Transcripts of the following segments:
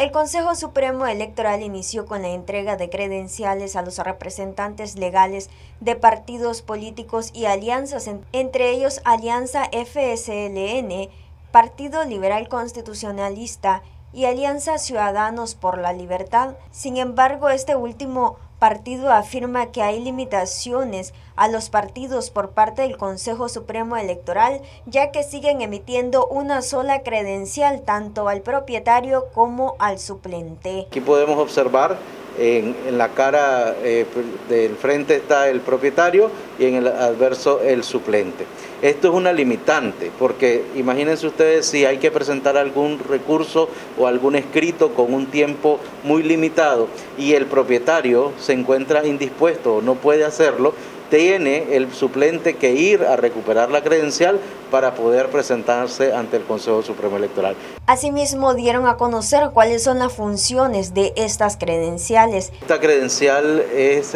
El Consejo Supremo Electoral inició con la entrega de credenciales a los representantes legales de partidos políticos y alianzas, entre ellos Alianza FSLN, Partido Liberal Constitucionalista y Alianza Ciudadanos por la Libertad. Sin embargo, este último partido afirma que hay limitaciones a los partidos por parte del Consejo Supremo Electoral, ya que siguen emitiendo una sola credencial tanto al propietario como al suplente. Aquí podemos observar en la cara del frente está el propietario y en el adverso el suplente. Esto es una limitante, porque imagínense ustedes si hay que presentar algún recurso o algún escrito con un tiempo muy limitado y el propietario se encuentra indispuesto o no puede hacerlo, tiene el suplente que ir a recuperar la credencial para poder presentarse ante el Consejo Supremo Electoral. Asimismo, dieron a conocer cuáles son las funciones de estas credenciales. Esta credencial es,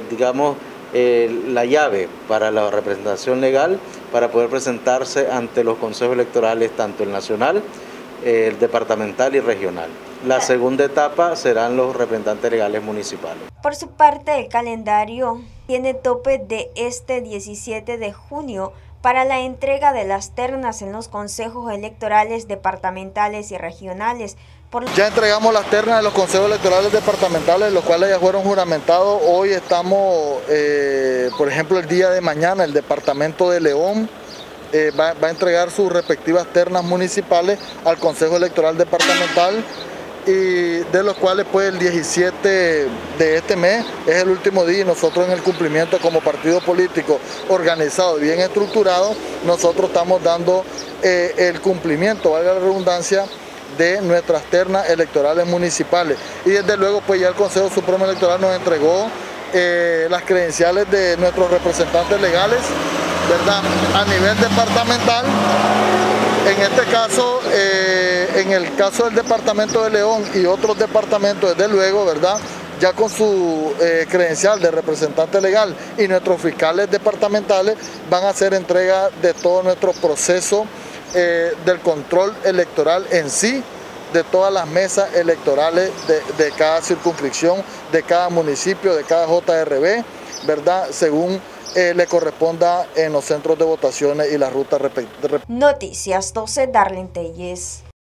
la llave para la representación legal para poder presentarse ante los consejos electorales, tanto el nacional, el departamental y regional. La segunda etapa serán los representantes legales municipales. Por su parte, el calendario tiene tope de este 17 de junio para la entrega de las ternas en los consejos electorales departamentales y regionales. Ya entregamos las ternas de los consejos electorales departamentales, los cuales ya fueron juramentados. Hoy estamos, por ejemplo, el día de mañana, el departamento de León va a entregar sus respectivas ternas municipales al Consejo Electoral Departamental, y de los cuales pues el 17 de este mes es el último día, y nosotros en el cumplimiento como partido político organizado y bien estructurado, nosotros estamos dando el cumplimiento, valga la redundancia, de nuestras ternas electorales municipales. Y desde luego pues ya el Consejo Supremo Electoral nos entregó las credenciales de nuestros representantes legales, ¿verdad?, a nivel departamental. En este caso, en el caso del departamento de León y otros departamentos, desde luego, ¿verdad?, ya con su credencial de representante legal, y nuestros fiscales departamentales van a hacer entrega de todo nuestro proceso del control electoral en sí, de todas las mesas electorales de cada circunscripción, de cada municipio, de cada JRB, ¿verdad?, según le corresponda en los centros de votaciones y las rutas respectivas. Noticias 12, Darlene Telles.